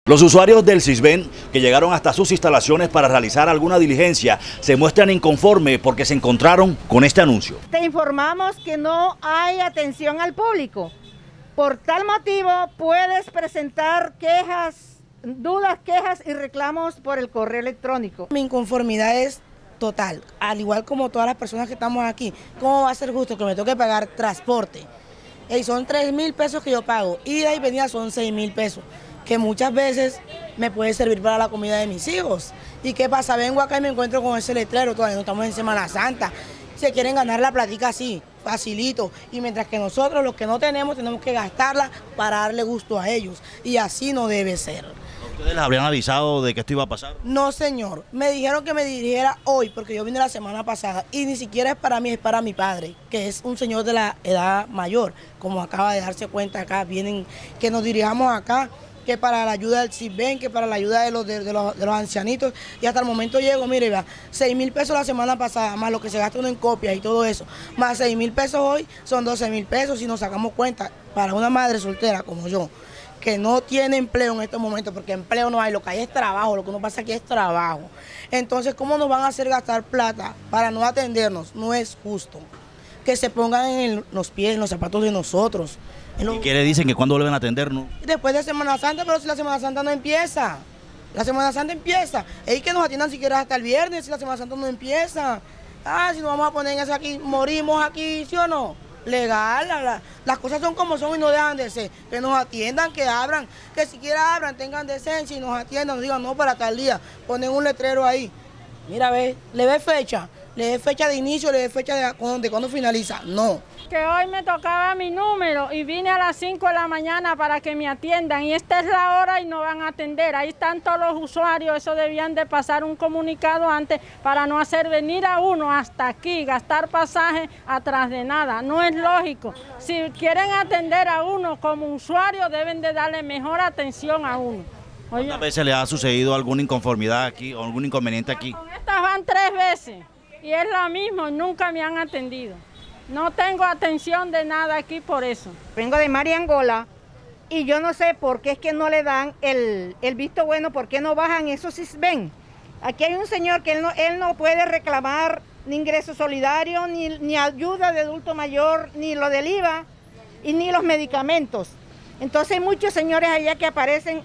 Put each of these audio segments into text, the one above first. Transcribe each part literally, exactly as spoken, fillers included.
Los usuarios del Sisbén que llegaron hasta sus instalaciones para realizar alguna diligencia se muestran inconformes porque se encontraron con este anuncio. Te informamos que no hay atención al público. Por tal motivo puedes presentar quejas, dudas, quejas y reclamos por el correo electrónico. Mi inconformidad es total, al igual como todas las personas que estamos aquí. ¿Cómo va a ser justo que me toque pagar transporte? Y son tres mil pesos que yo pago, ida y venida son seis mil pesos, que muchas veces me puede servir para la comida de mis hijos. ¿Y qué pasa? Vengo acá y me encuentro con ese letrero, todavía no estamos en Semana Santa. Se quieren ganar la platica así, facilito, y mientras que nosotros los que no tenemos tenemos que gastarla para darle gusto a ellos, y así no debe ser. ¿Ustedes les habrían avisado de que esto iba a pasar? No, señor, me dijeron que me dirigiera hoy porque yo vine la semana pasada y ni siquiera es para mí, es para mi padre, que es un señor de la edad mayor, como acaba de darse cuenta acá, vienen que nos dirijamos acá, que para la ayuda del Sisbén, que para la ayuda de los, de, de, los, de los ancianitos, y hasta el momento llego, mire, vea, seis mil pesos la semana pasada, más lo que se gasta uno en copias y todo eso, más seis mil pesos hoy, son doce mil pesos, si nos sacamos cuenta, para una madre soltera como yo, que no tiene empleo en estos momentos, porque empleo no hay, lo que hay es trabajo, lo que nos pasa aquí es trabajo. Entonces, ¿cómo nos van a hacer gastar plata para no atendernos? No es justo que se pongan en los pies, en los zapatos de nosotros. ¿Y qué le dicen? ¿Que cuándo vuelven a atendernos? Después de Semana Santa, pero si la Semana Santa no empieza. La Semana Santa empieza. Es que nos atiendan siquiera hasta el viernes, si la Semana Santa no empieza. Ah, si nos vamos a poner en eso aquí, morimos aquí, ¿sí o no? Legal, la, la, las cosas son como son y no dejan de ser. Que nos atiendan, que abran, que siquiera abran, tengan decencia y nos atiendan, nos digan no para tal día. Ponen un letrero ahí. Mira, ve, le ve fecha, le ve fecha de inicio, le ve fecha de, de cuándo finaliza. No. Que hoy me tocaba mi número y vine a las cinco de la mañana para que me atiendan y esta es la hora y no van a atender. Ahí están todos los usuarios, eso debían de pasar un comunicado antes para no hacer venir a uno hasta aquí, gastar pasaje atrás de nada. No es lógico. Si quieren atender a uno como usuario deben de darle mejor atención a uno. Oye, ¿cuántas veces le ha sucedido alguna inconformidad aquí o algún inconveniente aquí? Con estas van tres veces y es lo mismo, nunca me han atendido. No tengo atención de nada aquí por eso. Vengo de Mariangola y yo no sé por qué es que no le dan el, el visto bueno, por qué no bajan esos Sisbén. Aquí hay un señor que él no, él no puede reclamar ni ingreso solidario, ni, ni ayuda de adulto mayor, ni lo del I V A y ni los medicamentos. Entonces hay muchos señores allá que aparecen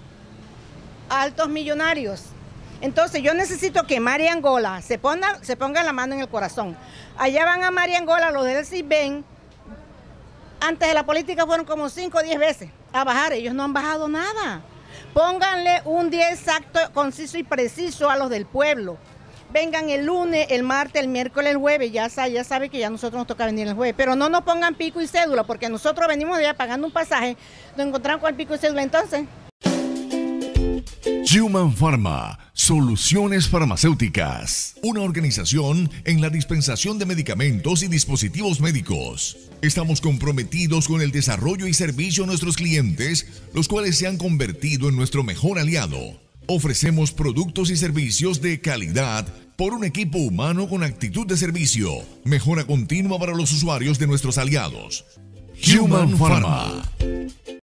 altos millonarios. Entonces yo necesito que Mariangola se ponga, se ponga la mano en el corazón. Allá van a Mariangola los del Sisbén, antes de la política fueron como cinco o diez veces a bajar, ellos no han bajado nada. Pónganle un día exacto, conciso y preciso a los del pueblo. Vengan el lunes, el martes, el miércoles, el jueves, ya sabe, ya sabe que ya a nosotros nos toca venir el jueves, pero no nos pongan pico y cédula, porque nosotros venimos de allá pagando un pasaje, nos encontramos con el pico y cédula entonces. Human Pharma, soluciones farmacéuticas, una organización en la dispensación de medicamentos y dispositivos médicos. Estamos comprometidos con el desarrollo y servicio a nuestros clientes, los cuales se han convertido en nuestro mejor aliado. Ofrecemos productos y servicios de calidad por un equipo humano con actitud de servicio, mejora continua para los usuarios de nuestros aliados. Human Pharma.